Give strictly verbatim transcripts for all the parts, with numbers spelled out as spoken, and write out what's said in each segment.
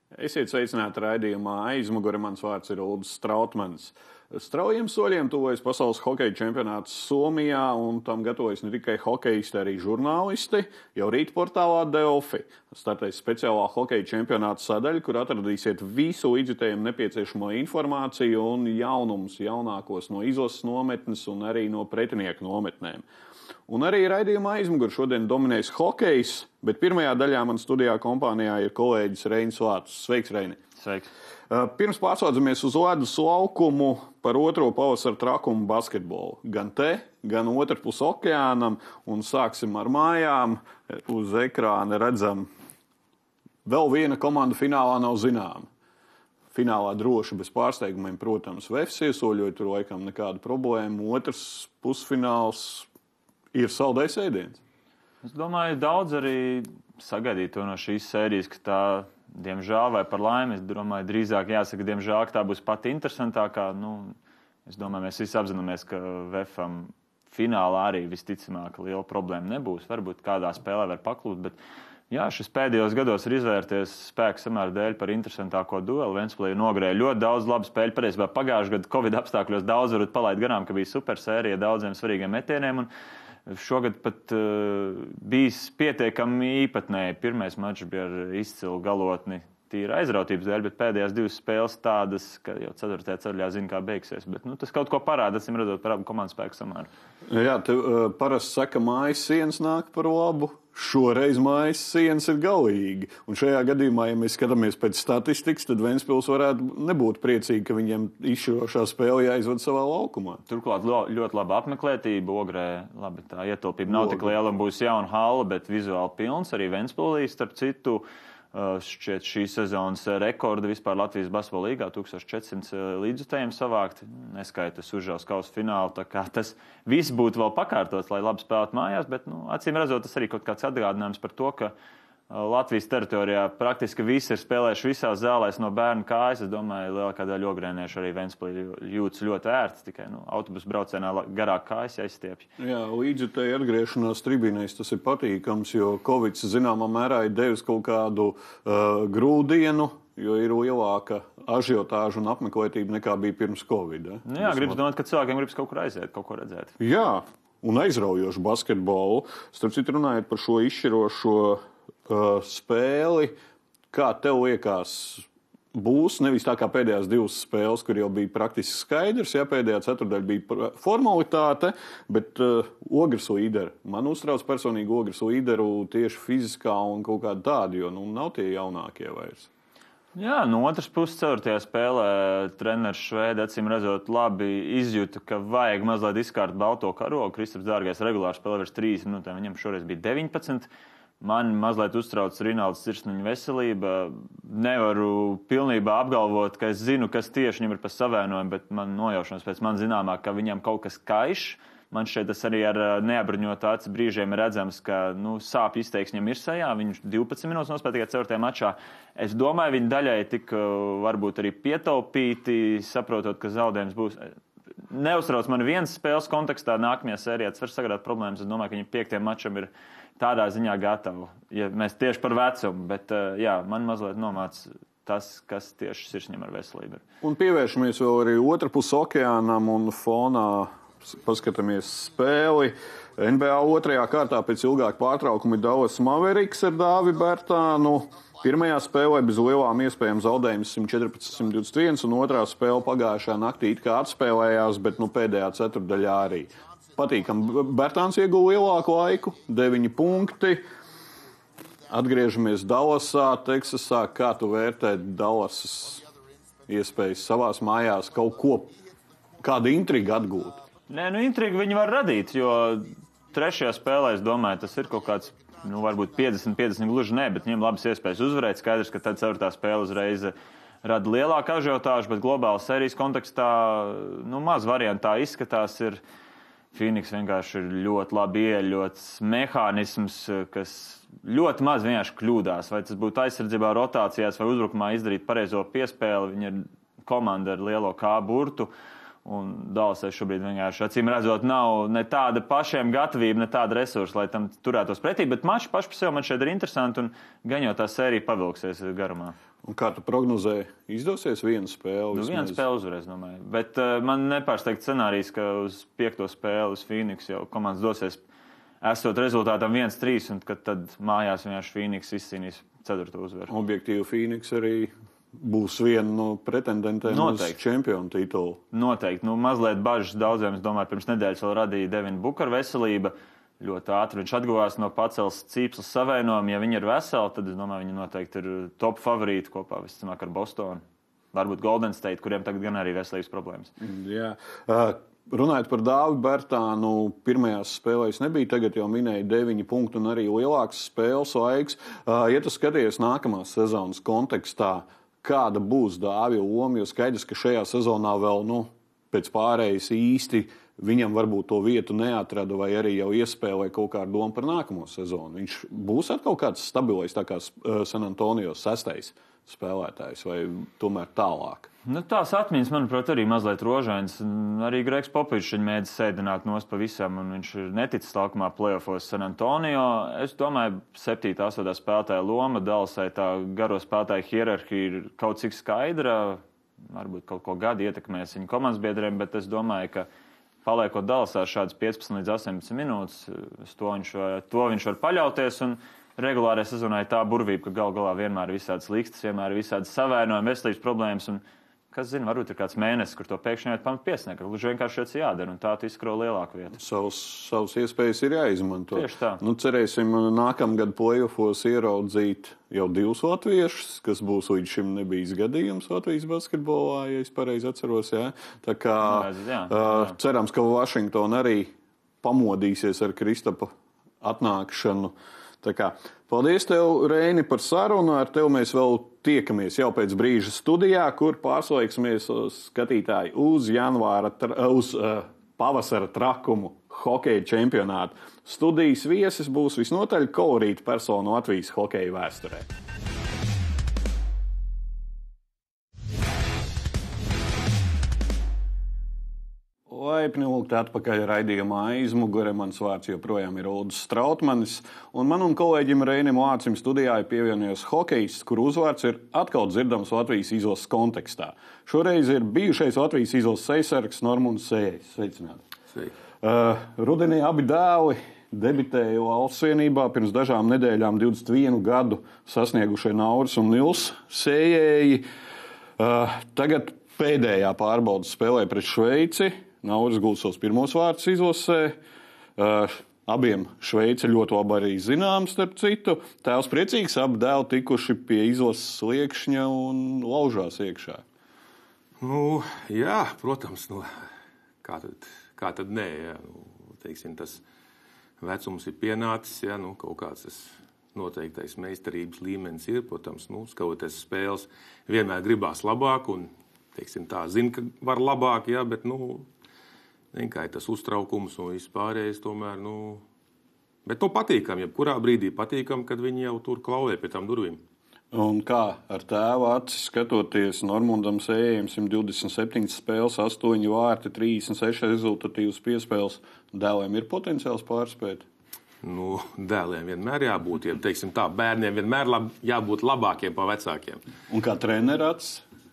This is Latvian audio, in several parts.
Esiet sveicināti raidījumā Aizmugure. Mans vārds ir Uldis Strautmans. Straujiem soļiem tuvojas pasaules hokeja čempionāts Somijā, un tam gatavojas ne tikai hokeisti, arī žurnālisti. Jau rīt portālā Delfi startēs speciālā hokeja čempionāta sadaļa, kur atradīsiet visu līdzjutējiem nepieciešamo informāciju un jaunumus jaunākos no izlases nometnes un arī no pretinieku nometnēm. Un arī raidījumā Aizmugure šodien dominēs hokejs, bet pirmajā daļā man studijā kompānijā ir kolēģis Reinis Lācis. Sveiks, Reini! Sveiks! Pirms pārslēdzamies uz ledus laukumu par otro pavasara trakumu basketbolu. Gan te, gan otrpus okeānam, un sāksim ar mājām. Uz ekrāna redzam, vēl viena komanda finālā nav zināma. Finālā droši bez pārsteigumiem, protams, Vefs iesoļoja, tur laikam nekāda problēma. Otrs pusfināls ir saldējs ēdiens. Es domāju, daudz arī sagaidīja to no šīs sērijas, ka tā, diemžēl vai par laimi, es domāju, drīzāk jāsaka, diemžēl, ka tā būs pati interesantākā. Nu, es domāju, mēs visi apzināmies, ka Vefam finālā arī visticamāk liela problēma nebūs. Varbūt kādā spēlē var paklūt, bet jā, šis pēdējos gados ir izvērties spēku samēru dēļ par interesantāko dueli. Ventspilī nogrēja ļoti daudz labu spēļu. Patiesībā pagājušajā gadā Covid apstākļos daudz varbūt palaid garām, ka bija super sērija daudziem svarīgiem metieniem. Un šogad pat uh, bijis pietiekami īpatnēji. Pirmais mačs bija ar izcilu galotni tīra aizrautības dēļ, bet pēdējās divas spēles tādas, ka jau ceturtajā ceļā zina, kā beigsies. Bet nu, tas kaut ko parāda, acīm redzot, par abu komandu spēku samēru. Jā, te uh, parasti saka, mājas sienas nāk par labu. Šoreiz mājas sienas ir galīgi. Un šajā gadījumā, ja mēs skatāmies pēc statistikas, tad Ventspils varētu nebūt priecīgi, ka viņiem izšķirošā spēle jāizved savā laukumā. Turklāt ļoti laba apmeklētība. Ogrē, labi, tā ietilpība nav tik liela un būs jauna hala, bet vizuāli pilns. Arī Ventspilī, starp citu, šķiet šī sezonas rekorda vispār Latvijas basketbola līgā, tūkstoš četri simti līdzjutējiem savākt, neskaita Sužavas kausa finālu, tā kā tas viss būtu vēl pakārtots, lai labi spēlētu mājās, bet, nu, acīm redzot, tas arī kaut kāds atgādinājums par to, ka Latvijas teritorijā praktiski visi ir spēlējuši visās zālēs no bērnu kājas. Es domāju, lielākā daļa ogrēniešu arī Ventspilī jūtas ļoti ērti, tikai nu, autobusu braucienā garāk kājas jāizstiepj. Jā, līdzjutēji atgriešanās tribīnēs tas ir patīkams, jo Covids zināmā mērā ir devis kaut kādu uh, grūdienu, jo ir lielāka ažiotāža un apmeklētība nekā bija pirms Covid. Eh? Nu, jā, gribas domāt, ka cilvēkiem gribas kaut kur aiziet, kaut ko redzēt. Jā, un aizraujošu basketbolu. Starp citu runājot par šo izšķirošo Uh, spēli, kā tev liekas, būs nevis tā kā pēdējās divas spēles, kur jau bija praktiski skaidrs, ja pēdējā ceturdaļa bija formalitāte, bet uh, Ogres līderi. Man uztrauc personīgi Ogres līderu tieši fiziskā un kaut kāda tāda, jo nu, nav tie jaunākie vairs. Jā, no otras puses ceturtajā spēlē treneris Švēdi acīm redzot labi izjūta, ka vajag mazliet izkārt balto karogu. Kristaps Dārgais regulāri spēlē virs trīs minūtēm, viņam šoreiz bija deviņpadsmit. Man mazliet uztrauc Rinalds Sirsniņa veselība. Nevaru pilnībā apgalvot, ka es zinu, kas tieši viņam ir pa savēnojumu, bet man nojaušanas pēc man zināmā, ka viņam kaut kas kaiš. Man šeit tas arī ar neapbruņotu acu brīžiem redzams, ka nu, sāpju izteiks viņam ir sajā. Viņš divpadsmit minūtes nospēlēja tikai ceturtajā mačā. Es domāju, viņi daļai tik varbūt arī pietaupīti, saprotot, ka zaudējums būs. Neuztrauc man viens spēles kontekstā nākamajā sērijā. Tas var sagādāt problēmas. Es domāju, ka viņi piektajam mačam ir tādā ziņā gatavi, ja mēs tieši par vecumu, bet jā, man mazliet nomāc tas, kas tieši Sirsņam ar veselību ir. Un pievēršamies vēl arī otrpus okeānam un fonā paskatāmies spēli. N B A otrajā kārtā pēc ilgāka pārtraukuma ir Dallas Mavericks ar Dāvi Bērtānu. Pirmajā spēlē bez lielām iespējām zaudējums simt četrpadsmit simt divdesmit viens, un otrā spēle pagājušā naktī it kā atspēlējās, bet nu, pēdējā ceturtdaļā arī. Patīkam, Bērtāns ieguva lielāku laiku, deviņi punkti. Atgriežamies Dallasā, Teksasā. Kā tu vērtē Dallasas iespējas savās mājās kaut ko, kādu intrigu atgūt? Nē, nu intrigu viņi var radīt, jo trešajā spēlē, es domāju, tas ir kaut kāds, nu varbūt piecdesmit piecdesmit gluži nē, bet viņiem labas iespējas uzvarēt. Skaidrs, ka tad ceturtā spēle uzreiz rada lielāku ažiotāžu, bet globāla sērijas kontekstā, nu maz variantā izskatās ir. Phoenix vienkārši ir ļoti labi ieļots mehānisms, kas ļoti maz vienkārši kļūdās. Vai tas būtu aizsardzībā, rotācijās vai uzbrukumā izdarīt pareizo piespēli. Viņa ir komanda ar lielo kā burtu. Un Dallasai šobrīd vienkārši acīm redzot nav ne tāda pašiem gatavība, ne tāda resursa, lai tam turētos pretī, bet mači paši par sevi man šeit ir interesanti un gan jau tā sērija pavilksies garumā. Un kā tu prognozēji, izdosies viena spēle? Nu, viena spēle uzvarēs, domāju. Bet uh, man nepārsteigts scenārijs, ka uz piekto spēli uz Phoenix jau komandas dosies esot rezultātam viens trīs, un kad tad mājās vienkārši Phoenix izcīnīs ceturto uzvaru. Objektīvi Phoenix arī būs viena no pretendentiem uz čempionu titulu. Noteikti. Nu, mazliet bažas daudziem, es domāju, pirms nedēļas vēl radīja Devina Bukera veselība. Ļoti ātri viņš atguvās no pacels cīpslas savainojuma. Ja viņi ir veseli, tad es domāju, viņi noteikti ir top favorīti kopā visticamāk ar Bostonu. Varbūt Golden State, kuriem tagad gan arī veselības problēmas. Jā. Uh, runājot par Dāvi Bertānu, pirmajās spēlēs nebija, tagad jau minēja deviņi punkti un arī lielāks spēles laiks. Uh, ja tu skaties nākamās sezonas kontekstā, kāda būs Dāvija loma, jo skaidrs, ka šajā sezonā vēl, nu, pēc pārējas īsti viņam varbūt to vietu neatrada vai arī jau iespēlē kaut kādu domu par nākamo sezonu. Viņš būs atkal kāds stabilais, tā kā San Antonio sestais spēlētājs vai tomēr tālāk? Nu, tās atmiņas, manuprāt, arī mazliet rožainas. Arī Gregs Popovičs viņa mēdz sēdināt nost pavisam, un viņš ir neticis laukumā play-offos San Antonio. Es domāju, septītā, astotā spēlētāja loma, Dallasai tā garo spēlētāja hierarhija ir kaut cik skaidra. Varbūt kaut ko gadu ietekmēs viņa komandas biedriem, bet es domāju, ka paliekot Dallasā šādas piecpadsmit līdz astoņpadsmit minūtes, to viņš, var, to viņš var paļauties. Un regulārajā sezonā ir tā burvība, ka gal galā vienmēr ir visādas likstas, vienmēr ir visādas savainojumi, veselības problēmas. Un, kas zina, varbūt ir kāds mēnesis, kur to pēkšņi jāiet pamat piesniegt. Gluži vienkārši šeit jādara, un tā tu izskro lielāku vietu. Savus, savus iespējas ir jāizmanto. Tieši tā. Nu, cerēsim nākamgad play-offos ieraudzīt jau divus latviešus, kas būs līdz šim nebijis gadījums Latvijas basketbolā, ja es pareizi atceros. Jā. Tā kā jā, jā, jā. Uh, cerams, ka Vašingtona arī pamodīsies ar Kristapa atnākšanu. Tā kā, paldies tev, Reini, par sarunu. Ar tevi mēs vēl tiekamies jau pēc brīža studijā, kur pārslēgsimies skatītāji uz janvāra, uz uh, pavasara trakumu hokeja čempionātu. Studijas viesis būs visnotaļ kolorīta persona Latvijas hokeja vēsturē. Laipni lūgt atpakaļ raidījumā aizmugure. Mans vārds joprojām ir Uldis Strautmanis. Un man un kolēģim Reinim Lācim studijā ir pievienojies hokejists, kur uzvārds ir atkal dzirdams Latvijas izlases kontekstā. Šoreiz ir bijušais Latvijas izlases aizsargs Normunds Sējs. Sveicināti. Sveiki. Uh, rudenī abi dēli debitēja valsts vienībā pirms dažām nedēļām divdesmit vienu gadu sasniegušie Nauris un Nils Sējēji. Uh, tagad pēdējā pārbaudas spēlē pret Šveici. Nauris gūs savus pirmos vārdus izlasē. Uh, abiem Šveice ļoti labi arī zināms, starp citu. Tēvs priecīgs, abi dēli tikuši pie izlases sliekšņa un laužās iekšā. Nu, jā, protams, nu, kā tad, kā tad nē, jā, nu, teiksim, tas vecums ir pienācis, jā, nu, kaut kāds tas noteiktais meistarības līmenis ir, protams, nu, skatoties spēles, vienmēr gribās labāk un, teiksim, tā zina, ka var labāk, jā, bet, nu, vienkārši tas uztraukums un vispārējais tomēr, nu, bet, nu, patīkam, jebkurā brīdī patīkam, kad viņi jau tur klauvē pie tām durvīm. Un kā ar tēva acis skatoties, Normundam Sējējam simt divdesmit septiņas spēles, astoņi vārti, trīsdesmit seši rezultatīvas piespēles, dēliem ir potenciāls pārspēt? Nu, dēliem vienmēr jābūt, ja, teiksim tā, bērniem vienmēr lab, jābūt labākiem pa vecākiem. Un kā treneru acis?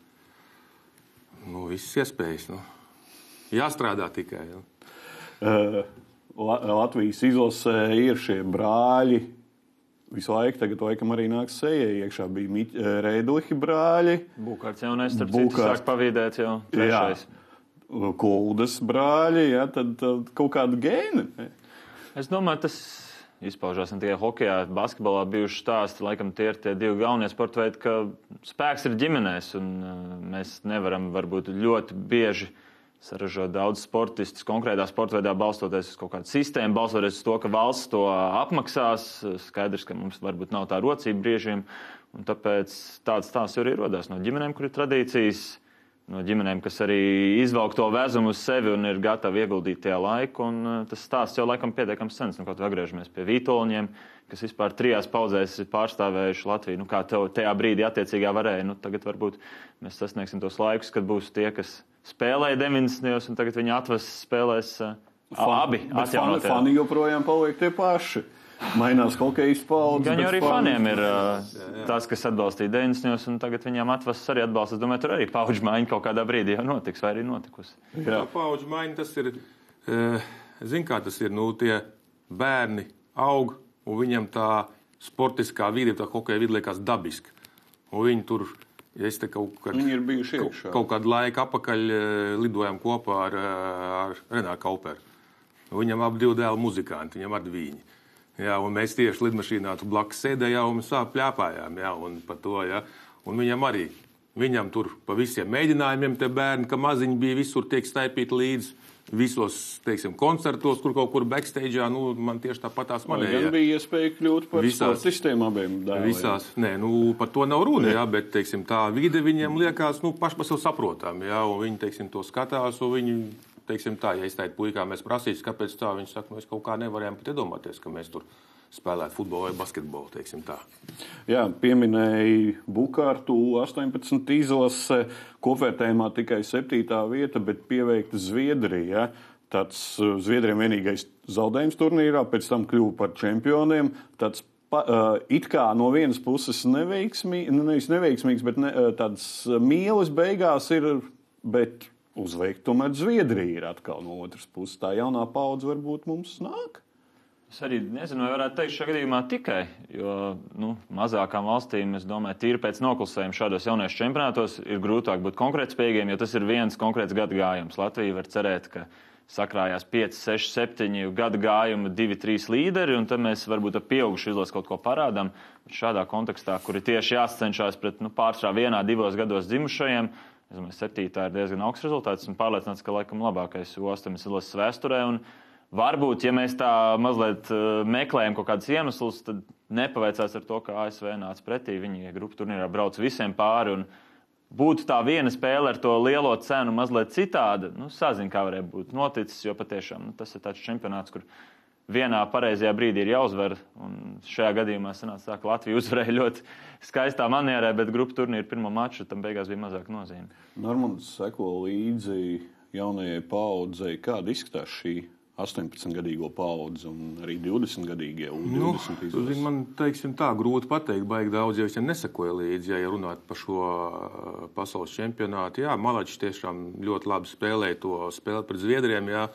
Nu, visas iespējas, nu. Jāstrādā tikai. Ja. Uh, Latvijas izlasē ir šie brāļi. Visu laiku tagad laikam arī nāks Sējai iekšā. Bija Miķ, Reiduhi brāļi. Būkārts jaunais, starp citu sāk pavīdēt jau trešais. Jā. Kuldas brāļi, ja, tad, tad kaut kādu gēni. Es domāju, tas izpaužās ne tikai hokejā, basketbolā bijuši stāsti. Laikam tie ir tie divi galvenie sporta veidi, ka spēks ir ģimenēs un uh, mēs nevaram varbūt ļoti bieži saražot daudz sportistus konkrētā sporta veidā, balstoties uz kaut kādu sistēmu, balstoties uz to, ka valsts to apmaksās. Skaidrs, ka mums varbūt nav tā rocība briežiem, un tāpēc tāds stāsts arī rodās no ģimenēm, kur ir tradīcijas, no ģimenēm, kas arī izvelk to vezumu uz sevi un ir gatavi ieguldīt tajā laiku, un tas stāsts jau laikam pietiekams sens. Nu, kaut atgriežamies pie Vītoliņiem, kas vispār trijās paudzēs ir pārstāvējuši Latviju. Nu, kā tev tajā brīdī attiecīgā varēja, nu, tagad varbūt mēs sasniegsim tos laikus, kad būs tie, kas spēlēja deviņdesmitajos, un tagad viņi atvas spēlēs uh, abi atjaunotie. Fani joprojām paliek tie paši. Mainās hokejas paudzes. Gan jau arī faniem ir uh, tas, kas atbalstīja deviņdesmitajos, un tagad viņām atvasas arī atbalsts. Es domāju, tur arī paudžu maiņa kaut kādā brīdī jau notiks, vai arī notikusi. Jā, paudžu maiņa tas ir, uh, zin kā tas ir, nu tie bērni aug, un viņam tā sportiskā vide, tā hokeja vide liekas dabiski. Un viņi tur, ja es te kaut, kad, viņi ir bijuši iekšā. kaut kādu laiku apakaļ lidojām kopā ar, ar Renāru Kauperu. Viņam ap divu dēlu muzikanti, viņam ar viņi. Jā, un mēs tieši lidmašīnā tu blakus sēdējām un sāp pļāpājām, jā, un par to, jā. Un viņam arī, viņam tur pa visiem mēģinājumiem te bērni, ka maziņi bija visur tiek staipīti līdzi. Visos, teiksim, koncertos, kur kaut kur backstage'ā, nu, man tieši tāpat tās manēja. Gan bija iespēja kļūt par sportistiem abiem dēliem. Visās, nē, nu, par to nav runa, jā, bet, teiksim, tā vide viņiem liekas, nu, paši par sev saprotam, jā, un viņi, teiksim, to skatās, un viņi, teiksim, tā, ja es teicu puikā, mēs prasīs, kāpēc tā, viņi saka, mēs kaut kā nevarējām pat iedomāties, ka mēs tur spēlēt futbolu vai basketbolu, teiksim tā. Jā, pieminēja Bukārtu astoņpadsmit izlase, kopvērtējumā tikai septītā vieta, bet pieveikta Zviedrija. Tāds Zviedriem vienīgais zaudējums turnīrā, pēc tam kļuva par čempioniem. Tāds pa, uh, it kā no vienas puses neveiksmīgs, nevis neveiksmīgs, bet ne, tāds mīles beigās ir, bet uzveikt tomēr Zviedrija ir atkal no otras puses. Tā jaunā paudze varbūt mums nāk? Es arī nezinu, vai varētu teikt šajā gadījumā tikai, jo nu, mazākām valstīm, es domāju, tīri pēc noklusējuma šādos jauniešu čempionātos ir grūtāk būt konkurētspējīgiem, jo tas ir viens konkrēts gada gājums. Latvija var cerēt, ka sakrājās pieci, seši, septiņi gada gājumi, divi, trīs līderi, un tad mēs varbūt ar pieaugušu izlasu kaut ko parādām. Bet šādā kontekstā, kur ir tieši jāscenšās pret nu, pārsvarā vienā, divos gados dzimušajiem, es domāju, septītā ir diezgan augsts rezultāts, un pārliecināts, ka laikam labākais U astoņdesmit izlases vēsturē. Un varbūt, ja mēs tā mazliet uh, meklējam kaut kādus iemeslus, tad nepaveicās ar to, ka A S V nāca pretī. Viņi grupu turnīrā brauc visiem pāri, un būtu tā viena spēle ar to lielo cenu mazliet citāda. Nu, sazin, kā varēja būt noticis, jo patiešām nu, tas ir tāds čempionāts, kur vienā pareizajā brīdī ir jāuzvar. Un šajā gadījumā sanāca tā, ka Latvija uzvarēja ļoti skaistā manierē, bet grupu turnīru pirmo maču tam beigās bija mazāk nozīme. Normāls seko līdzi jaunajai paudzei. Kāda izskatās šī astoņpadsmitgadīgo paudze un arī divdesmitgadīgie U divdesmit nu, izlases? Man, teiksim tā, grūti pateikt, baigi daudz, ja visiem nesekoja līdzi, ja runāt par šo pasaules čempionātu. Jā, Malačs tiešām ļoti labi spēlēja to spēli pret Zviedriem, jā.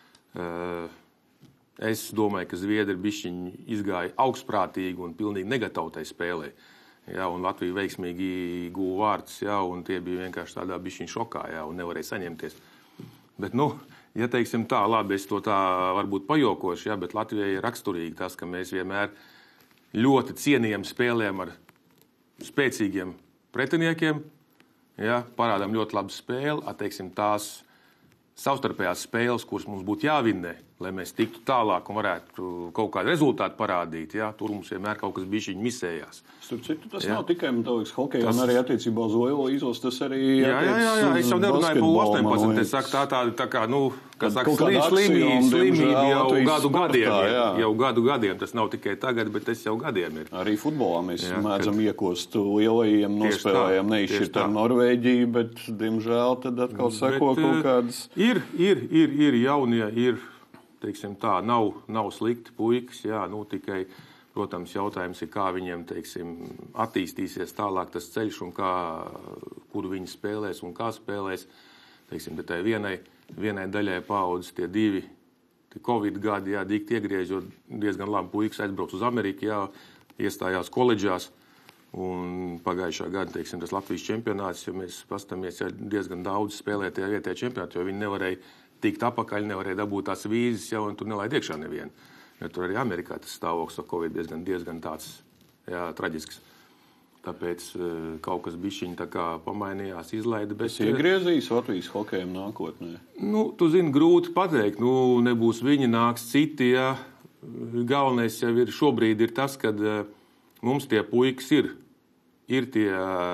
Es domāju, ka Zviedri bišķiņi izgāja augstprātīgi un pilnīgi negatavi tai spēlē. Jā, un Latvija veiksmīgi guva vārds, jā, un tie bija vienkārši tādā bišķiņu šokā, jā, un nevarēja saņemties. Bet, nu, ja teiksim tā, labi, es to tā varbūt pajokošu, jā, bet Latvijai ir raksturīgi tas, ka mēs vienmēr ļoti cienījam spēlēm ar spēcīgiem pretiniekiem, jā, parādām ļoti labu spēli, atteiksim tās savstarpējās spēles, kuras mums būtu jāvinnē, lai mēs tiktu tālāk un varētu kaut kādu rezultātu parādīt, jā, tur mums vienmēr kaut kas bišķiņi misējās. Starp citu, tas jā. Nav tikai metaliks hokeja, un arī attiecībā uz lielo izlases, tas arī jā, jā, jā, jā, es jau nerunāju par U astoņpadsmit, es saku tā tāda, tā kā, nu, kā saka, slimība, slimība jau gadu gadiem, jā. jau gadu gadiem, tas nav tikai tagad, bet tas jau gadiem ir. Arī futbolā mēs jā, mēdzam kad... iekost lielajiem nospēlējiem, neizšķirt ar Norvēģiju, bet, diemžēl, tad atkal seko bet, kaut kādas. Ir, ir, ir, ir jaunie, ir, teiksim tā, nav, nav slikti puikas, jā, nu, tikai, protams, jautājums ir, kā viņiem, teiksim, attīstīsies tālāk tas ceļš un kā, kur viņi spēlēs un kā spēlēs. Teiksim, bet tai vienai, vienai daļai paaudzes tie divi, tie Covid gadi, jā, dikti iegriež, jo diezgan labi puikas aizbrauc uz Ameriku, jā, iestājās koledžās. Un pagājušā gada, teiksim, tas Latvijas čempionāts, jo mēs pastamies, ja diezgan daudz spēlē tajā vietējā čempionātā, jo viņi nevarēja tikt apakaļ, nevarēja dabūt tās vīzes jau, un tur nelaid iekšā nevienu. Jo tur arī Amerikā tas stāvoklis ar Covid diezgan, diezgan tāds, jā, traģisks. Tāpēc kaut kas bišķiņ tā kā pamainījās, izlaida. Bet iegriezīs Latvijas hokejam nākotnē? Nu, tu zini, grūti pateikt. Nu, nebūs viņi, nāks citi, jā. Galvenais jau ir šobrīd ir tas, kad mums tie puikas ir. Ir tie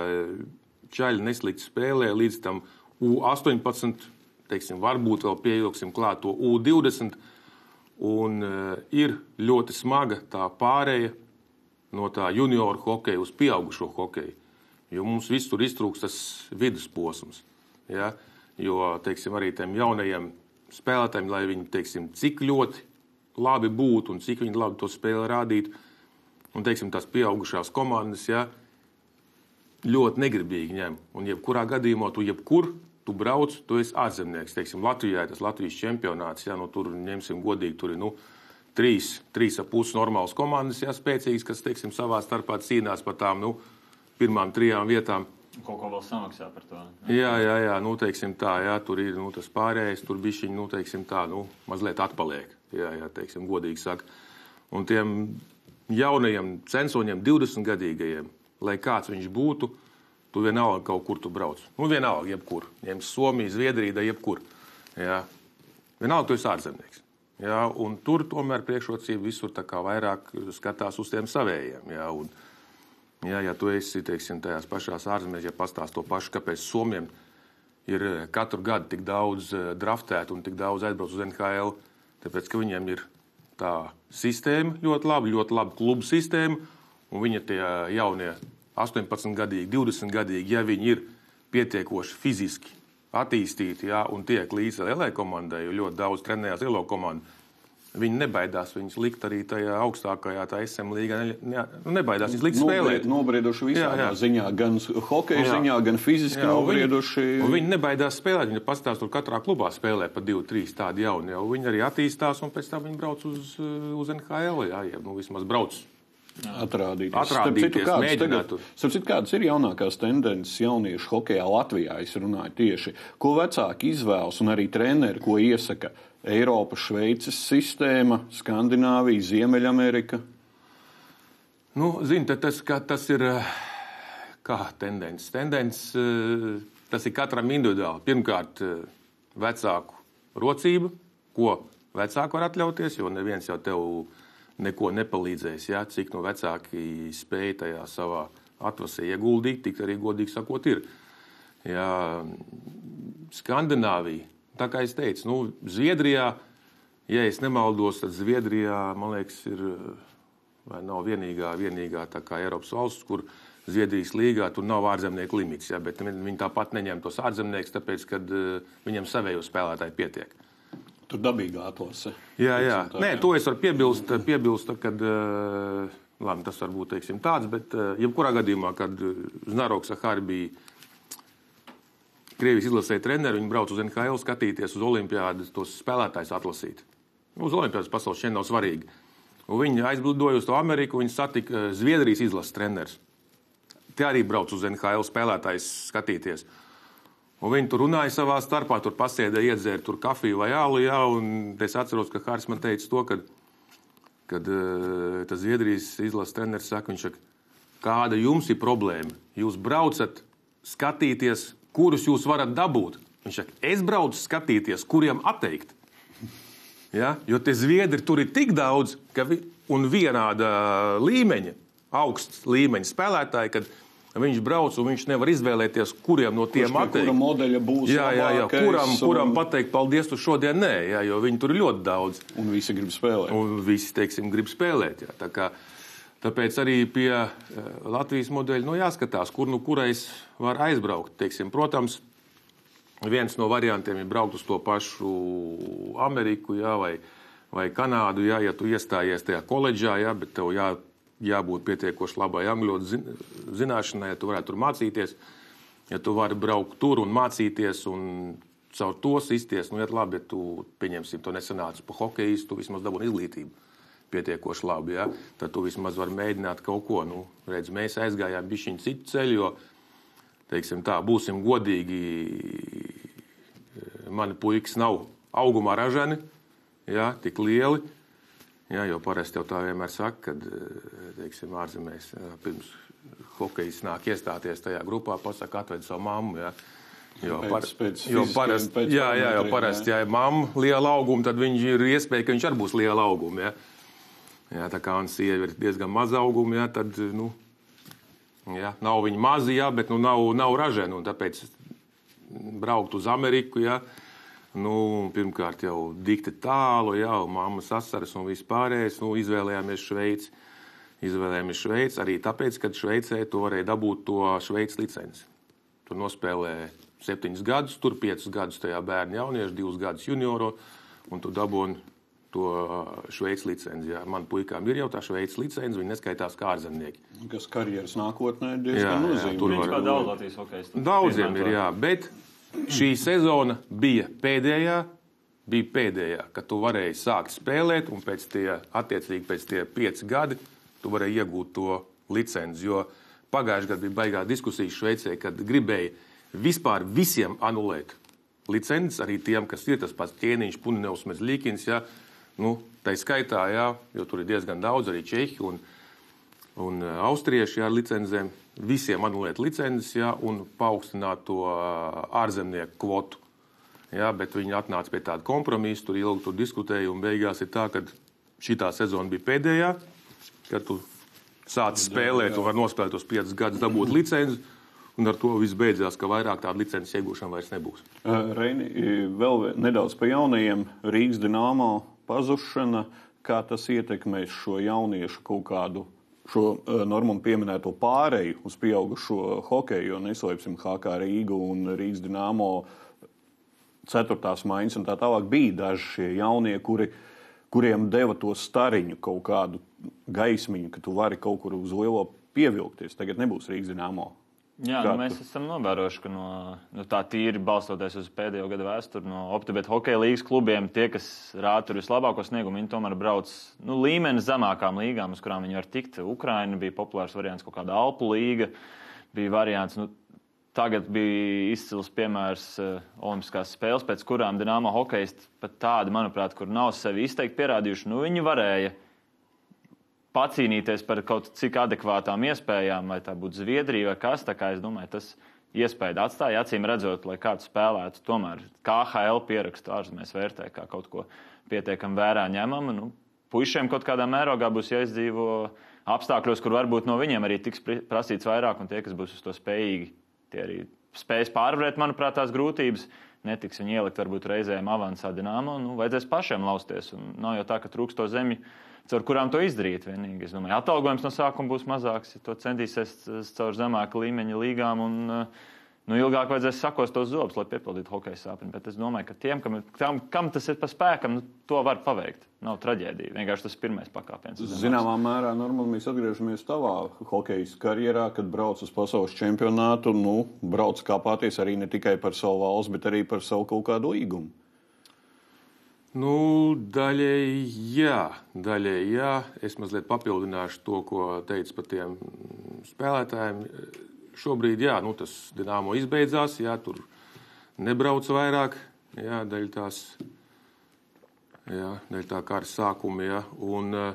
čaļi neslikti spēlē līdz tam U astoņpadsmit, teiksim, varbūt vēl pievilksim klāt to U divdesmit. Un uh, ir ļoti smaga tā pārēja no tā junioru hokeja uz pieaugušo hokeju, jo mums visur iztrūks tas vidusposms. Ja? jo, teiksim, arī tiem jaunajiem spēlētājiem, lai viņi, teiksim, cik ļoti labi būtu un cik viņi labi to spēli rādītu, un, teiksim, tās pieaugušās komandas, ja, ļoti negribīgi ņem. Un jebkurā gadījumā tu jebkur, tu brauc, tu esi ārzemnieks. Teiksim, Latvijā tas Latvijas čempionāts, ja, nu, tur ņemsim godīgi, tur ir, nu, trīs, trīs ap pus normālas komandas, ja, spēcīgas, kas, teiksim, savā starpā cīnās par tām, nu, pirmām trijām vietām. Kaut ko vēl samaksā par to. Jā, jā, jā, nu, teiksim tā, jā, tur ir, nu, tas pārējais, tur bišķiņi, nu, teiksim tā, nu, mazliet atpaliek. Jā, jā, teiksim, godīgi saka. Un tiem jaunajiem censoņiem, divdesmitgadīgajiem, lai kāds viņš būtu, tu vienalga kaut kur tu brauc. Nu, vienalga, jebkur. Ņems Somija, Zviedrija, jebkur. Jā. Vienalga, tu esi ārzemnieks. Jā, un tur tomēr priekšrocība visur tā kā vairāk skatās uz tiem savējiem. Jā, un, jā, ja tu esi, teiksim, tajās pašās ārzemēs, ja pastāst to pašu, kāpēc Somiem ir katru gadu tik daudz draftēt un tik daudz aizbrauc uz N H L, tāpēc, ka viņiem ir tā sistēma ļoti laba, ļoti laba klubu sistēma, un viņa tie jaunie astoņpadsmitgadīgi, divdesmitgadīgi, ja viņi ir pietiekoši fiziski attīstīti, jā, un tiek līdz L A komandai, jo ļoti daudz trenējās L A komandu, viņi nebaidās viņus likt arī tajā augstākajā, tā S M līgā, ne, nu, nebaidās viņus likt spēlēt. Nobrieduši visādā ziņā, gan hokeja ziņā, gan fiziski jā, nobrieduši. Un viņi, un viņi nebaidās spēlēt, viņi pastāst, tur katrā klubā spēlē pa divi, trīs tādi jauni, jau viņi arī attīstās, un pēc tam viņi brauc uz, uz N H L, jā, jā, nu vismaz brauc. Atrādīties. Atrādīties, mēģināt. Starp citu, kādas ir jaunākās tendences jauniešu hokejā Latvijā, es runāju tieši, ko vecāki izvēlas un arī treneri, ko iesaka Eiropas, Šveices sistēma, Skandināvija, Ziemeļamerika? Nu, zini, tas, tas ir kā tendences. Tendences, tas ir katram individuāli. Pirmkārt, vecāku rocība, ko vecāki var atļauties, jo neviens jau tev neko nepalīdzēs, ja, cik no vecāki spēja tajā savā atvasē ieguldīt, tik arī godīgi sakot ir. Ja, Skandināvija, tā kā es teicu, nu, Zviedrijā, ja es nemaldos, tad Zviedrijā, man liekas, ir, vai nav vienīgā, vienīgā tā kā Eiropas valsts, kur Zviedrijas līgā tur nav ārzemnieku limits, ja, bet viņi tāpat neņem tos ārzemniekus, tāpēc, kad viņam savējo spēlētāji pietiek. Tur dabīgā atlase. Jā, jā. Tā, Nē, jā. To es varu piebilst, piebilst kad, labi, tas var būt, teiksim, tāds, bet jebkurā gadījumā, kad Znaroks Ahari bija Krievijas izlasē treneri, viņi brauc uz N H L skatīties uz olimpiādas, tos spēlētājus atlasīt. Uz olimpiādas pasaules šeit nav svarīgi. Un viņi aizblidoja uz to Ameriku, viņi satika Zviedrijas izlases treneris. Te arī brauc uz N H L spēlētājus skatīties. Un viņi tur runāja savā starpā, tur pasēdē iedzēra tur kafiju vai ālu, jā, un es atceros, ka Hārs man teica to, kad, kad uh, tas Zviedrijas izlases treneris saka, viņš saka, kāda jums ir problēma? Jūs braucat skatīties, kurus jūs varat dabūt. Viņš saka, es braucu skatīties, kuriem atteikt. Ja? Jo te Zviedri tur ir tik daudz, ka vi, un vienāda līmeņa, augsts līmeņa spēlētāji, kad viņš brauc un viņš nevar izvēlēties, kuriem no tiem atteikt. Kura modeļa būs jā, jā, jā, labākais. Kuram, kuram un... pateikt paldies, tu šodien nē, jā, jo viņi tur ir ļoti daudz. Un visi grib spēlēt. Un visi, teiksim, grib spēlēt. Jā. Tā kā, tāpēc arī pie uh, Latvijas modeļa nu, jāskatās, kur nu kurais var aizbraukt. Teiksim, protams, viens no variantiem ir braukt uz to pašu Ameriku jā, vai, vai Kanādu, jā, ja tu iestājies tajā koledžā, jā, bet tev jā, jābūt pietiekoši labai angļu zināšanai, ja tu varētu tur mācīties, ja tu vari braukt tur un mācīties un caur to sisties, nu, ja labi, ja tu, pieņemsim, to nesanācis pa hokejistu, tu vismaz dabūni izglītību pietiekoši labi, ja, tad tu vismaz vari mēģināt kaut ko, nu, redz, mēs aizgājām bišķiņu citu ceļu, jo, teiksim tā, būsim godīgi, mani puikas nav augumā ražani, ja, tik lieli, jā, jo parasti jau tā vienmēr saka, kad, teiksim, ārzemēs pirms hokejs nāk iestāties tajā grupā, pasaka, atved savu mammu, jā. Jo, pēc, par, pēc jo parasti, pēc jā, jā, jo parasti, ja ir mamma liela auguma, tad viņš ir iespēja, ka viņš arī būs liela auguma, jā. Jā, tā kā un sieva ir diezgan maza auguma, jā, tad, nu, jā, nav viņa mazi, jā, bet, nu, nav, nav raženi, un tāpēc braukt uz Ameriku, jā, nu, pirmkārt jau dikti tālu, jā, un mammas asaras un vispārējais, nu, izvēlējāmies Šveici. Izvēlējāmies Šveici arī tāpēc, ka Šveicē tu varēja dabūt to Šveices licenci. Tu nospēlē septiņus gadus, tur piecus gadus tajā bērnu jauniešu, divus gadus junioro, un tu dabūni to Šveices licenci. Jā. Man puikām ir jau tā Šveices licenci, viņi neskaitās kā ārzemnieki. Kas karjeras nākotnē diezgan nozīmīgi. Daudz Latvijas hokejs. Daudziem ir, jā, bet šī sezona bija pēdējā, bija pēdējā, kad tu varēji sākt spēlēt, un pēc tie, attiecīgi pēc tie pieci gadi, tu varēji iegūt to licenci, jo pagājušajā gadā bija baigā diskusija Šveicē, kad gribēja vispār visiem anulēt licences, arī tiem, kas ir tas pats Ķēniņš, Puninevs, Mezļikins, jā, nu, tai skaitā, jā, jo tur ir diezgan daudz, arī Čehi un, un austrieši jā, ar licencēm, visiem anulēt licences, jā, un paaugstināt to ārzemnieku kvotu. Jā, bet viņi atnāca pie tāda kompromisa, tur ilgi tur diskutēja, un beigās ir tā, ka šitā sezona bija pēdējā, kad tu sāc spēlēt, tu var nospēlēt tos piecus gadus, dabūt licenci, un ar to viss beidzās, ka vairāk tāda licences iegūšana vairs nebūs. Reini, vēl nedaudz par jaunajiem. Rīgas Dinamo pazušana, kā tas ietekmēs šo jauniešu kaut kādu, šo Normunda pieminēto pāreju uz pieaugušo hokeju, jo neslēpsim H K Rīgu un Rīgas Dinamo ceturtās maiņas un tā tālāk bija daži šie jaunie, kuri, kuriem deva to stariņu, kaut kādu gaismiņu, ka tu vari kaut kur uz lielo pievilkties. Tagad nebūs Rīgas Dinamo. Jā, nu, mēs esam novērojuši, ka no, no tā tīri balstoties uz pēdējo gadu vēsturi, no OptiBet hokeja līgas klubiem, tie, kas rāda tur vislabāko sniegumu, viņi tomēr brauc nu, līmeni zemākām līgām, uz kurām viņi var tikt. Ukraina bija populārs variants, kaut kāda Alpu līga bija variants. Nu, tagad bija izcils piemērs uh, Olimpiskās spēles, pēc kurām Dinamo hokejisti pat tādi, manuprāt, kur nav sevi izteikti pierādījuši, nu viņi varēja pacīnīties par kaut cik adekvātām iespējām, vai tā būtu Zviedrija vai kas, tā kā es domāju, tas iespēja atstāja, acīm redzot, lai kāds spēlētu, tomēr K H L pierakstu ārzemēs vērtē kā kaut ko pietiekam vērā ņemam. Nu, puišiem kaut kādā mērogā būs jāizdzīvo apstākļos, kur varbūt no viņiem arī tiks prasīts vairāk, un tie, kas būs uz to spējīgi, tie arī spējas pārvarēt, manuprāt, tās grūtības, netiks viņi ielikt varbūt reizēm avansā Dinamo, nu, vajadzēs pašiem lausties, un nav jau tā, ka trūkst to zemju, caur kurām to izdarīt vienīgi. Es domāju, atalgojums no sākuma būs mazāks, ja to centīsies caur zemāka līmeņa līgām un nu, ilgāk vajadzēs sakos tos zobus, lai piepildītu hokeja sāpeni. Bet es domāju, ka tiem, kam, kam, kam tas ir pa spēkam, nu, to var paveikt. Nav traģēdija. Vienkārši tas pirmais pakāpiens. Zināmā mērā, normāli mēs atgriežamies tavā hokejas karjerā, kad brauc uz pasaules čempionātu, nu, brauc kāpāties arī ne tikai par savu valsts, bet arī par savu kaut kādu līgumu. Nu, daļēji jā, daļēji jā. Es mazliet papildināšu to, ko teicu par tiem spēlētājiem. Šobrīd, jā, nu, tas Dinamo izbeidzās, jā, tur nebrauc vairāk, jā, daļ tās, jā, daļ tā kā ar sākumu, jā, un uh,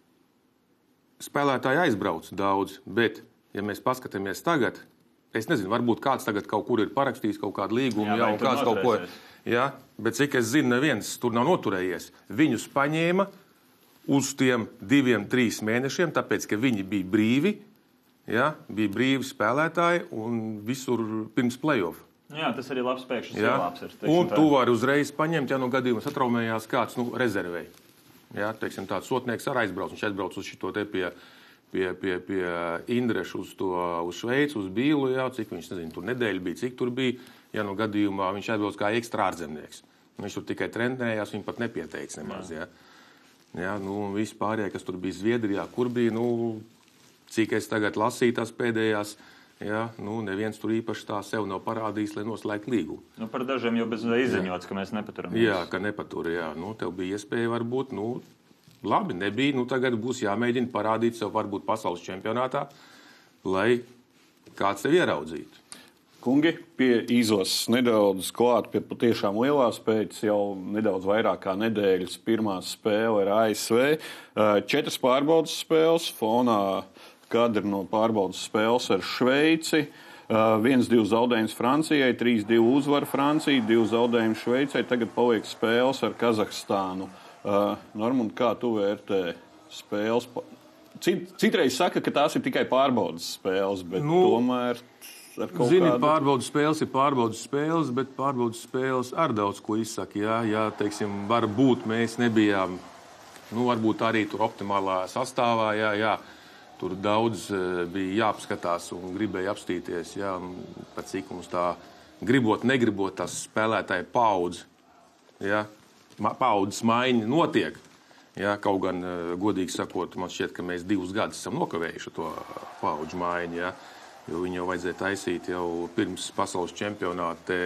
spēlētāji aizbrauc daudz, bet, ja mēs paskatāmies tagad, es nezinu, varbūt kāds tagad kaut kur ir parakstījis kaut kādu līgumu, jā, jā un kāds kaut ko, jā, bet cik es zinu, neviens tur nav noturējies. Viņus paņēma uz tiem diviem, trīs mēnešiem, tāpēc, ka viņi bija brīvi, jā, bija brīvi spēlētāji un visur pirms play-off. Jā, tas arī labs pēkšņs ielāps ir. Teiksim, un tu vari uzreiz paņemt, ja no gadījuma satraumējās kāds, nu, rezervēji. Jā, teiksim, tāds sotnieks ar aizbrauc, viņš aizbrauc uz šito te pie, pie, pie, pie Indrešu uz to, uz Šveici, uz Bīlu, jā, cik viņš, nezinu, tur nedēļa bija, cik tur bija, ja no gadījumā viņš aizbrauc kā ekstra ārzemnieks. Viņš tur tikai trenējās, viņi pat nepieteica nemaz, jā. Jā, nu, un visi pārējie, kas tur bija Zviedrijā, kur bija, nu, cik es tagad lasīju tās pēdējās, jā, nu, neviens tur īpaši tā sev nav parādījis, lai noslēgtu līgumu. Nu, par dažiem jau bez izziņots, ka mēs nepaturam. Jā, ka nepatur, jā. Nu, tev bija iespēja varbūt, nu, labi, nebija, nu, tagad būs jāmēģina parādīt sev varbūt pasaules čempionātā, lai kāds tev ieraudzītu. Kungi, pie izlases nedaudz klāt pie patiešām lielās pēc jau nedaudz vairāk kā nedēļas pirmā spēle ar A S V. Četras pārbaudas spēles, fonā kadri no pārbaudas spēles ar Šveici. Viens, divs zaudējums Francijai, trīs, divi uzvar Francija, divi zaudējumi Šveicai. Tagad paliek spēles ar Kazahstānu. Normund, kā tu vērtē spēles? Cit, citreiz saka, ka tās ir tikai pārbaudas spēles, bet nu, tomēr... Zini, kādu... pārbaudas spēles ir pārbaudas spēles, bet pārbaudas spēles ar daudz ko izsaka. Jā, jā, teiksim, varbūt mēs nebijām, nu, varbūt arī tur optimālā sastāvā, jā, jā. Tur daudz bija jāapskatās un gribēja apstīties, jā, pat cik mums tā gribot, negribot, tas spēlētāji paudz, ja, paudzes maiņa notiek. Ja, kaut gan, godīgi sakot, man šķiet, ka mēs divus gadus esam nokavējuši to paudžu maiņu, ja, jo viņu jau vajadzēja taisīt jau pirms pasaules čempionāta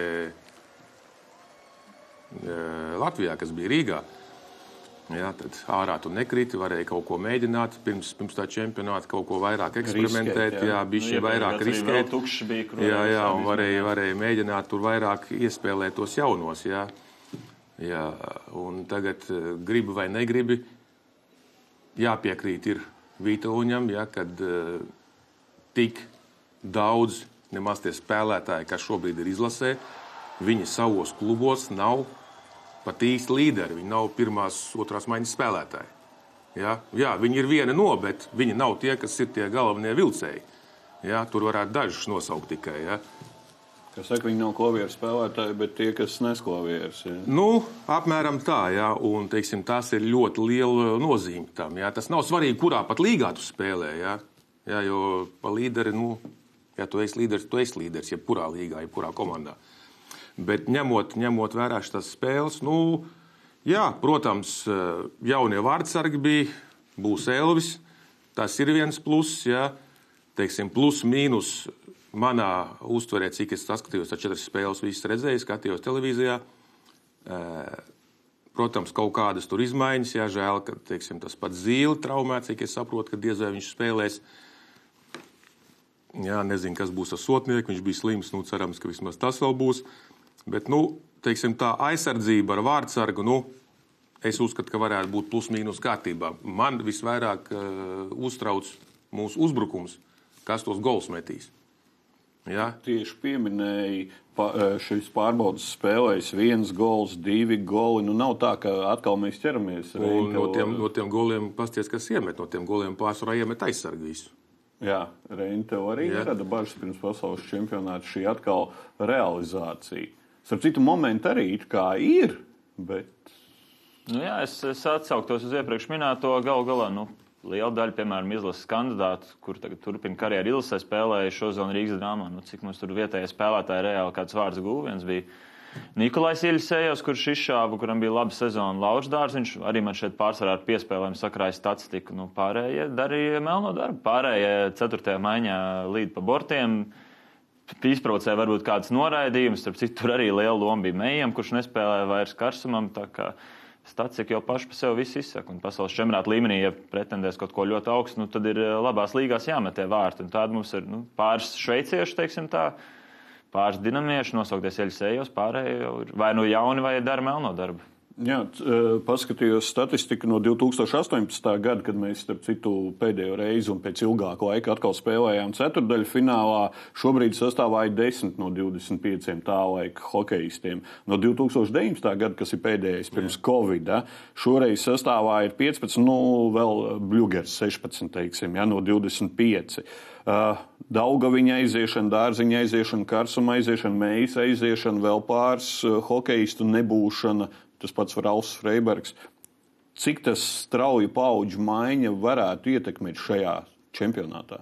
Latvijā, kas bija Rīgā. Ja, tad ārā tu nekriti, varēja kaut ko mēģināt, pirms, pirms tā čempionāta kaut ko vairāk eksperimentēt, riskēt, jā, jā bišķi nu, vairāk riskēt. Bija, jā, jā, un varēja, varēja mēģināt tur vairāk iespēlēt tos jaunos, jā. Jā, un tagad gribi vai negribi, jāpiekrīt ir Vītoliņam, ja, kad uh, tik daudz nemaz tie spēlētāji, kas šobrīd ir izlasē, viņi savos klubos nav pat īsti līderi, viņi nav pirmās, otrās maiņas spēlētāji. Ja? Jā, viņi ir viena no, bet viņi nav tie, kas ir tie galvenie vilcēji. Ja? Tur varētu dažus nosaukt tikai. Ja? Kas saka, viņi nav klavieru spēlētāji, bet tie, kas nes klavierus. Ja? Nu, apmēram tā, ja? Un, teiksim, tas ir ļoti liela nozīme tam. Ja? Tas nav svarīgi, kurā pat līgā tu spēlē. Ja? Ja, jo pa līderi, nu, ja tu esi līderis, tu esi līderis, jebkurā līgā, jebkurā komandā. Bet ņemot, ņemot vērā šīs spēles, nu, jā, protams, jaunie vārdsargi bija, būs Elvis, tas ir viens pluss, jā, teiksim, plus mīnus manā uztverē, cik es saskatījos, tā četras spēles visas redzēju, skatījos televīzijā. Protams, kaut kādas tur izmaiņas, jā, žēl, ka, teiksim, tas pats Zīle traumēts, cik es saprotu, ka diez vai viņš spēlēs. Jā, nezinu, kas būs ar Sotnieku, viņš bija slims, nu, cerams, ka vismaz tas vēl būs. Bet, nu, teiksim, tā aizsardzība ar vārdsargu, nu, es uzskatu, ka varētu būt plus mīnus kārtībā. Man visvairāk uh, uztrauc mūsu uzbrukums, kas tos gols metīs. Ja? Tieši pieminēja pa, šīs pārbaudas spēlēs viens gols, divi goli. Nu, nav tā, ka atkal mēs ķeramies. Un no tiem, no tiem goliem pasties, kas iemet, no tiem goliem pārsvarā iemet aizsargu visu. Jā, Reini, tev arī nerada bažas pirms pasaules čempionāta šī atkal realizācija. Starp citu momentu arī it kā ir, bet... Nu jā, es, es atsauktos uz iepriekš minēto galu galā, nu, liela daļa, piemēram, izlases kandidātu, kur tagad turpina karjeru izlasē, spēlēja šozonu Rīgas drāmā. Nu, cik mums tur vietējie spēlētāji reāli kāds vārds guva, viens bija Nikolais Iļsējos, kurš izšāva, kuram bija laba sezona Laučs Dārziņš. Arī man šeit pārsvarā ar piespēlēm sakrāja statistiku. Nu, pārējie darīja melno darbu. Pārējie ceturtajā maiņā līd pa bortiem. Izprovocēja varbūt kāds noraidījums. Starp citu, tur arī liela loma bija Mejam, kurš nespēlēja vairs Karsumam. Tā kā statistika jau paši pa sevi visu izsaka. Un pasaules čempionāta līmenī, ja pretendēs kaut ko ļoti augstu, nu, tad ir labās līgās jāmetē vārti. Un tāda mums ir nu, pāris šveicieši, teiksim tā. Pāris dinamieši, nosaukties Iļsējos, pārējie jau ir vai nu jauni, vai dara melno darbu. Jā, paskatījos statistiku no divi tūkstoši astoņpadsmitā gada, kad mēs, starp citu, pēdējo reizi un pēc ilgāka laika atkal spēlējām ceturtdaļu finālā. Šobrīd sastāvāja desmit no divdesmit pieciem tā laika hokejistiem. No divi tūkstoši deviņpadsmitā gada, kas ir pēdējais pirms Jā. Covid, šoreiz sastāvā ir piecpadsmit, nu, vēl Bļugers sešpadsmit, teiksim, ja, no divdesmit pieci. Uh, Daugaviņa aiziešana, Dārziņa aiziešana, Karsuma aiziešana, Mejas aiziešana, vēl pāris uh, hokejistu nebūšana, tas pats Ralfs Freibergs. Cik tas strauja paudžu maiņa varētu ietekmēt šajā čempionātā?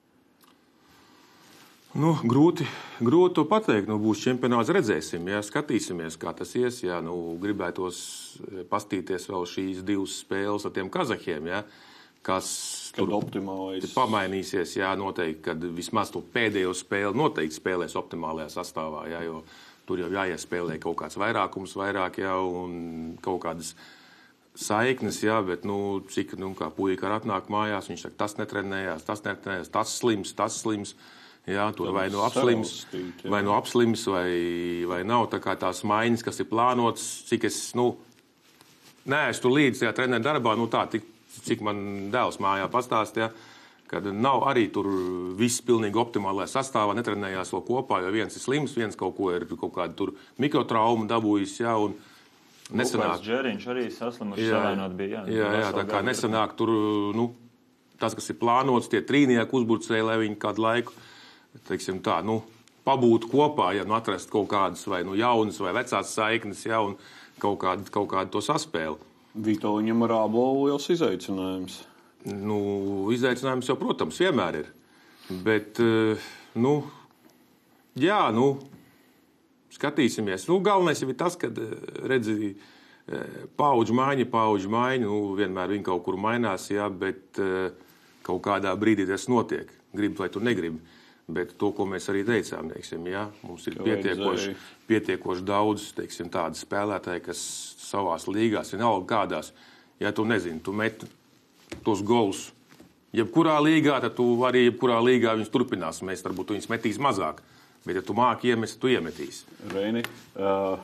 Nu, grūti, grūti to pateikt. Nu, būs čempionāts, redzēsim, ja skatīsimies, kā tas ies. Ja, nu, gribētos pastīties vēl šīs divas spēles ar tiem kazahiem, ja, kas kad tur pamainīsies, jā, noteikti, kad vismaz to pēdējo spēli noteikti spēlēs optimālajā sastāvā, jā, jo tur jau jāiespēlē kaut kāds vairākums vairāk jau un kaut kādas saiknes, jā, bet, nu, cik, nu, kā puika ar atnāk mājās, viņš saka, tas netrenējās, tas netrenējās, tas slims, tas slims, jā, tur vai nu apslims, vai nu apslims, vai, vai nav, tā kā tās maiņas, kas ir plānotas, cik es, nu, neesmu tur līdz tajā treneru darbā, nu, tā, tik, cik man dēls mājā pastāst, ja, kad nav arī tur viss pilnīgi optimālajā sastāvā, netrenējās vēl kopā, jo viens ir slims, viens kaut ko ir kaut kādu tur mikrotraumu dabūjis, ja, un nesanāk. Lupais Džeriņš arī saslimuši savainot bija, jā. Jā, jā, tā kā nesanāk tur, nu, tas, kas ir plānots, tie trīnieku uzbrucēji, lai viņi kādu laiku, teiksim tā, nu, pabūtu kopā, ja, nu, atrast kaut kādas vai, nu, jaunas vai vecās saiknes, ja, un kaut kādu, kaut kādu to saspēli. Vitoļņam ar ābolu liels izaicinājums. Nu, izaicinājums jau, protams, vienmēr ir. Bet, nu, jā, nu, skatīsimies. Nu, galvenais jau ir tas, kad redzi paudžu maiņa, paudžu maiņa, nu, vienmēr viņi kaut kur mainās, jā, bet kaut kādā brīdī tas notiek. Gribi vai tu negribi. Bet to, ko mēs arī teicām, teiksim, jā, mums ir pietiekoši, pietiekoši daudz, teiksim, tādu spēlētāju, kas savās līgās, vienalga kādās, ja tu nezini, tu met tos golus jebkurā līgā, tad tu arī jebkurā līgā viņus turpinās. Mēs varbūt viņus metīs mazāk, bet ja tu māki iemest, tu iemetīs. Reini, uh,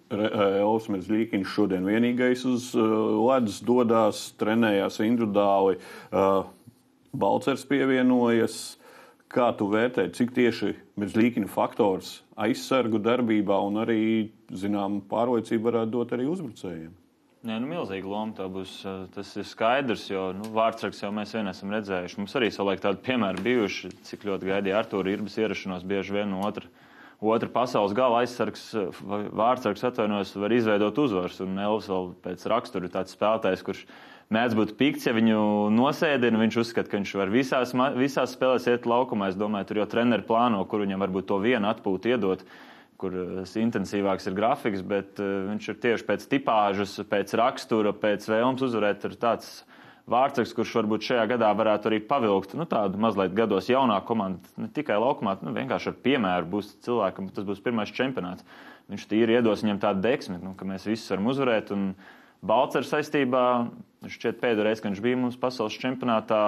Elvis Merzlīkiņš šodien vienīgais uz uh, ledus dodās, trenējās individuāli, uh, Balcers pievienojas. Kā tu vērtē, cik tieši Merzlīkiņa faktors aizsargu darbībā un arī, zinām, pārliecību varētu dot arī uzbrucējiem? Nē, nu milzīga loma tā būs. Tas ir skaidrs, jo nu, vārdsargs jau mēs vien esam redzējuši. Mums arī savulaik tādi piemēri bijuši, cik ļoti gaidīja Artūra Irbas ierašanos bieži vien no otra, otra pasaules gala aizsargs, vārdsargs atvainojas, var izveidot uzvaras. Un Elvis vēl pēc rakstura ir tāds spēlētājs, kurš mēdz būt pikts, ja viņu nosēdina, viņš uzskata, ka viņš var visās, visās spēlēs iet laukumā. Es domāju, tur jau treneri plāno, kur viņam varbūt to vienu atpūtu iedot, kur intensīvāks ir grafiks, bet viņš ir tieši pēc tipāžas, pēc rakstura, pēc vēlmes uzvarēt, ir tāds vārdsargs, kurš varbūt šajā gadā varētu arī pavilkt, nu tādu mazliet gados jaunāku komandu, ne tikai laukumā, nu vienkārši ar piemēru būs cilvēkam, tas būs pirmais čempionāts. Viņš tīri iedos viņam tādu deksmi, nu, ka mēs visus varam uzvarēt, un Balcers saistībā, šķiet pēdējo reizi, kad viņš bija mums pasaules čempionātā,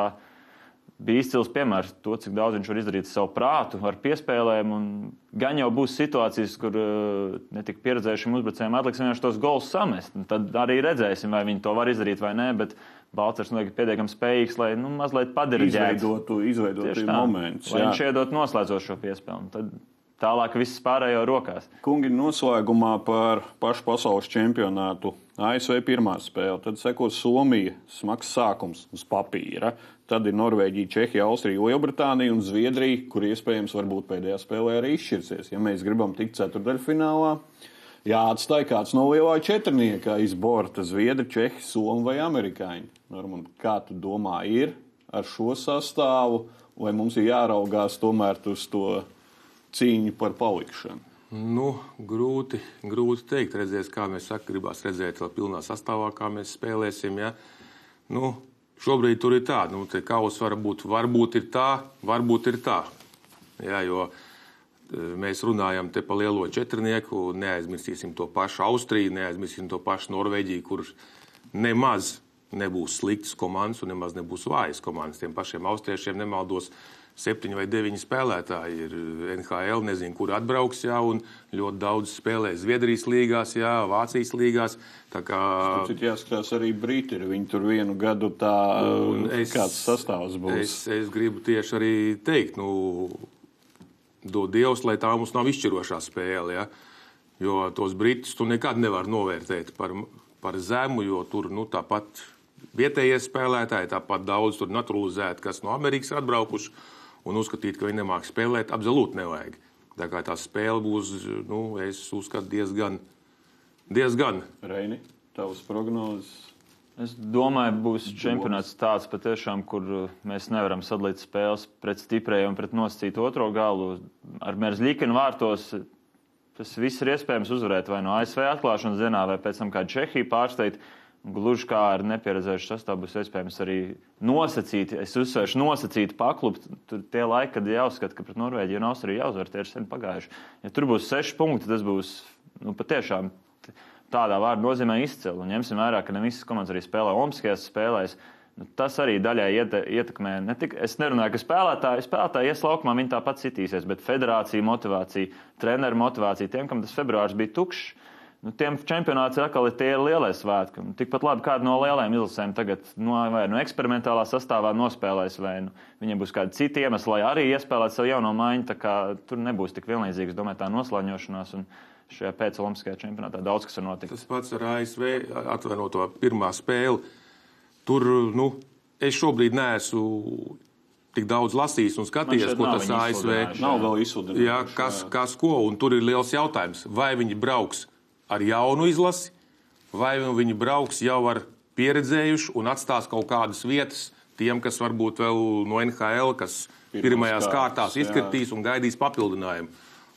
bija izcils piemērs to, cik daudz viņš var izdarīt savu prātu ar piespēlēm, un gan jau būs situācijas, kur netik pieredzējušiem uzbrucējiem atliks vienkārši tos golus samest. Tad arī redzēsim, vai viņi to var izdarīt vai nē, bet Balcers noteikti pietiekami spējīgs, lai nu, mazliet padiriģētu. Izveidotu, izveidotu momentus. Lai viņš iedot noslēdzošo piespēli. Tad tālāk viss pārējo rokās. Kungi, noslēgumā par pašu pasaules čempionātu. A S V pirmā spēle, tad sekos Somija, smags sākums uz papīra. Tad ir Norvēģija, Čehija, Austrija, Lielbritānija un Zviedrija, kur iespējams varbūt pēdējā spēlē arī izšķirsies. Ja mēs gribam tikt ceturtdaļfinālā, jāatstāj kāds no lielā četrnieka aiz borta - Zviedri, Čehi, Somi vai amerikāņi. Normand, kā tu domā, ir ar šo sastāvu, vai mums ir jāraugās tomēr uz to cīņu par palikšanu? Nu, grūti, grūti teikt, redzēs, kā mēs saka, gribās redzēt vēl pilnā sastāvā, kā mēs spēlēsim, ja. Nu, šobrīd tur ir tā, nu, te kaus varbūt, varbūt ir tā, varbūt ir tā, ja, jo mēs runājam te pa lielo četrnieku, neaizmirsīsim to pašu Austriju, neaizmirsīsim to pašu Norvēģiju, kur nemaz nebūs sliktas komandas un nemaz nebūs vājas komandas. Tiem pašiem austriešiem nemaldos septiņi vai deviņi spēlētāji ir N H L, nezinu, kur atbrauks, jā, un ļoti daudz spēlē Zviedrijas līgās, jā, Vācijas līgās. Tā kā... Tāpēc jāskatās arī Briti, ir viņi tur vienu gadu tā, es, kāds sastāvs būs. Es, es gribu tieši arī teikt, nu, dod Dievs, lai tā mums nav izšķirošā spēle, jā, jo tos Britus tu nekad nevar novērtēt par, par zemu, jo tur, nu, tāpat vietējie spēlētāji, tāpat daudz tur naturalizēti, kas no Amerikas atbraukuši, un uzskatīt, ka viņi nemāk spēlēt, absolūti nevajag. Tā kā tā spēle būs, nu, es uzskatu diezgan, diezgan. Reini, tavas prognozes? Es domāju, būs čempionāts tāds patiešām, kur mēs nevaram sadalīt spēles pret stiprēju un pret nosacītu otro galu. Ar Merzlīkiņu vārtos tas viss ir iespējams uzvarēt vai no A S V atklāšanas dienā, vai pēc tam kā Čehija pārsteigt. Gluži kā ar nepieredzējušu sastāvu būs iespējams arī nosacīt, es uzsvēršu nosacīt paklupt. Tur tie laiki, kad jāuzskata, ka pret Norvēģiju un Austriju jāuzvar, tie ir sen pagājuši. Ja tur būs seši punkti, tas būs nu, patiešām tādā vārda nozīmē izcili. Un ņemsim vērā, ka ne visas komandas arī spēlē olimpiskajās spēlēs. Nu, tas arī daļai ietekmē. Ne tik, es nerunāju, ka spēlētāji, spēlētāji ies laukumā, viņi tāpat citīsies, bet federācija motivācija, treneru motivācija, tiem, kam tas februārs bija tukšs, nu, tiem čempionāts ir atkal tie ir lielie svētki. Tikpat labi kādu no lielajiem izlasēm tagad no, vai no eksperimentālā sastāvā nospēlēs, vai nu, viņiem būs kādi citi iemesli, lai arī iespēlētu savu jauno maiņu. Tā kā tur nebūs tik vienlīdzīgs, domāju, tā noslāņošanās. Un šajā pēcolimpiskajā čempionātā daudz kas var notikt. Tas pats ar A S V atvainoto pirmā spēli. Tur, nu, es šobrīd neesmu tik daudz lasījis un skatījies, ko tas A S V. Nav vēl izsudinājuši. Jā, kas, kas ko, un tur ir liels jautājums. Vai viņi brauks ar jaunu izlasi, vai viņi brauks jau ar pieredzējuši un atstās kaut kādas vietas tiem, kas varbūt vēl no N H L, kas pirmajās kārtās izskatīs un gaidīs papildinājumu.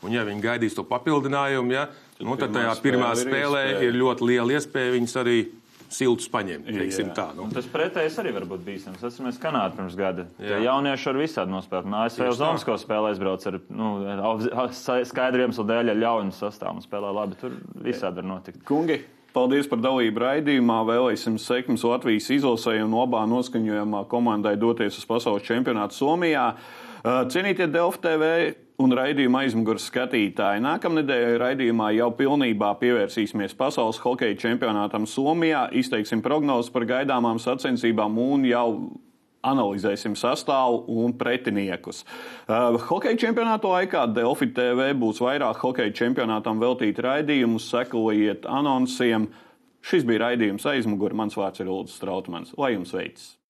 Un ja viņi gaidīs to papildinājumu, ja, nu, tad tajā pirmā spēlē ir, ir ļoti liela iespēja viņus arī siltus paņemt, teiksim tā. Nu. Un tas pretējais arī var būt bīstams. Atceramies Kanādu pirms gada. Tie jaunieši ar visādi nospēlēt. Un A S V uz Omsko spēlē aizbrauc ar, nu, skaidru iemeslu dēļ ar ļaujumu sastāvu un spēlē labi. Tur visādi var notikt. Kungi, paldies par dalību raidījumā. Vēlēsim sekmes Latvijas izlasē un obā noskaņojumā komandai doties uz pasaules čempionātu Somijā. Cienītie Delfi T V un raidījuma aizmugures skatītāji. Nākamnedēļ raidījumā jau pilnībā pievērsīsimies pasaules hokeja čempionātam Somijā, izteiksim prognozes par gaidāmām sacensībām un jau analizēsim sastāvu un pretiniekus. Uh, hokeja čempionāta laikā Delfi T V būs vairāk hokeja čempionātam veltīt raidījumus, sekojiet anonsiem. Šis bija raidījums aizmugure. Mans vārds ir Uldis Strautmans. Lai jums veicas!